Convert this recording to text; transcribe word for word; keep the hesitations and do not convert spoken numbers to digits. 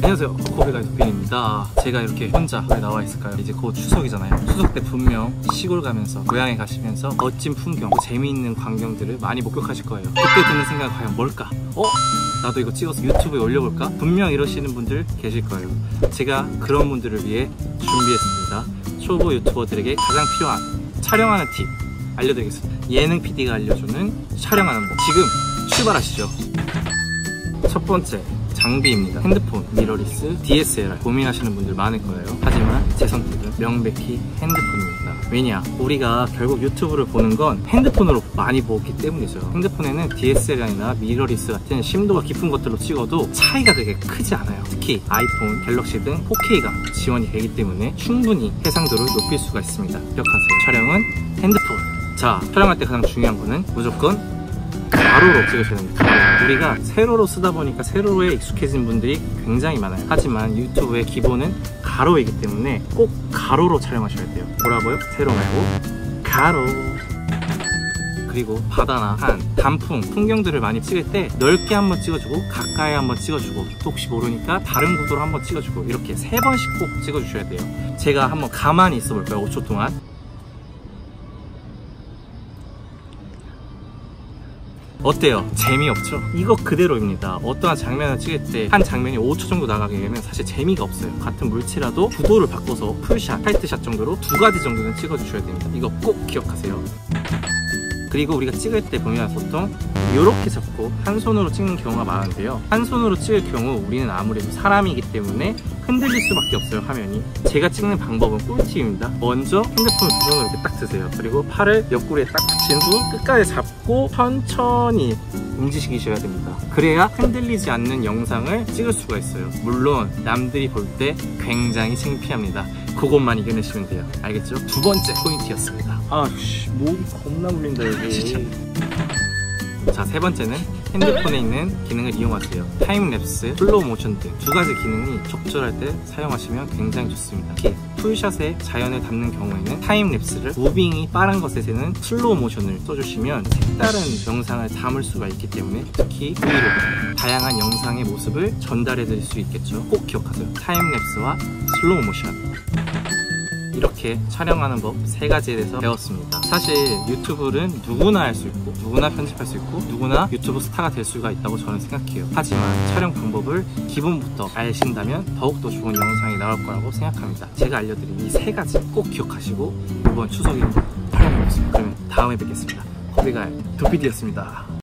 안녕하세요, 코비가의 도빈입니다. 제가 이렇게 혼자 왜 나와 있을까요? 이제 곧 추석이잖아요. 추석 때 분명 시골 가면서 고향에 가시면서 멋진 풍경, 재미있는 광경들을 많이 목격하실 거예요. 그때 드는 생각은 과연 뭘까? 어? 나도 이거 찍어서 유튜브에 올려볼까? 분명 이러시는 분들 계실 거예요. 제가 그런 분들을 위해 준비했습니다. 초보 유튜버들에게 가장 필요한 촬영하는 팁 알려드리겠습니다. 예능 피디가 알려주는 촬영하는 법. 지금 출발하시죠. 첫 번째, 장비입니다. 핸드폰, 미러리스, 디에스엘알 고민하시는 분들 많을 거예요. 하지만 제 선택은 명백히 핸드폰입니다. 왜냐? 우리가 결국 유튜브를 보는 건 핸드폰으로 많이 보기 때문이죠. 핸드폰에는 디에스엘알이나 미러리스 같은 심도가 깊은 것들로 찍어도 차이가 그렇게 크지 않아요. 특히 아이폰, 갤럭시 등 포케이가 지원이 되기 때문에 충분히 해상도를 높일 수가 있습니다. 기억하세요. 촬영은 핸드폰. 자, 촬영할 때 가장 중요한 거는 무조건 가로로 찍으셔야 됩니다. 가로. 우리가 세로로 쓰다 보니까 세로에 익숙해진 분들이 굉장히 많아요. 하지만 유튜브의 기본은 가로이기 때문에 꼭 가로로 촬영하셔야 돼요. 뭐라고요? 세로 말고 가로. 그리고 바다나 산, 단풍, 풍경들을 많이 찍을 때 넓게 한번 찍어주고 가까이 한번 찍어주고 또 혹시 모르니까 다른 구도로 한번 찍어주고 이렇게 세 번씩 꼭 찍어주셔야 돼요. 제가 한번 가만히 있어 볼까요? 오 초 동안. 어때요? 재미없죠? 이거 그대로입니다. 어떠한 장면을 찍을 때 한 장면이 오 초 정도 나가게 되면 사실 재미가 없어요. 같은 물체라도 구도를 바꿔서 풀샷, 타이트샷 정도로 두 가지 정도는 찍어주셔야 됩니다. 이거 꼭 기억하세요. 그리고 우리가 찍을 때 보면 보통 이렇게 잡고 한 손으로 찍는 경우가 많은데요. 한 손으로 찍을 경우 우리는 아무래도 사람이기 때문에 흔들릴 수밖에 없어요, 화면이. 제가 찍는 방법은 꿀팁입니다. 먼저 핸드폰을 두 손으로 이렇게 딱 드세요. 그리고 팔을 옆구리에 딱 붙인 후 끝까지 잡고 천천히 움직이셔야 됩니다. 그래야 흔들리지 않는 영상을 찍을 수가 있어요. 물론 남들이 볼 때 굉장히 창피합니다. 그것만 이겨내시면 돼요. 알겠죠? 두 번째 포인트였습니다. 아씨, 목이 겁나 물린다 여기. 자, 세 번째는 핸드폰에 있는 기능을 이용하세요. 타임랩스, 슬로우 모션 등 두 가지 기능이 적절할 때 사용하시면 굉장히 좋습니다. 특히 풀샷에 자연을 담는 경우에는 타임랩스를, 무빙이 빠른 것에는 슬로우 모션을 써주시면 색다른 영상을 담을 수가 있기 때문에 특히 브이로그, 다양한 영상의 모습을 전달해 드릴 수 있겠죠. 꼭 기억하세요. 타임랩스와 슬로우 모션. 이렇게 촬영하는 법 세 가지에 대해서 배웠습니다. 사실 유튜브는 누구나 할 수 있고 누구나 편집할 수 있고 누구나 유튜브 스타가 될 수가 있다고 저는 생각해요. 하지만 촬영 방법을 기본부터 아신다면 더욱더 좋은 영상이 나올 거라고 생각합니다. 제가 알려드린 이 세 가지 꼭 기억하시고 이번 추석에 활용해보겠습니다. 그러면 다음에 뵙겠습니다. 코비가의 도피디였습니다.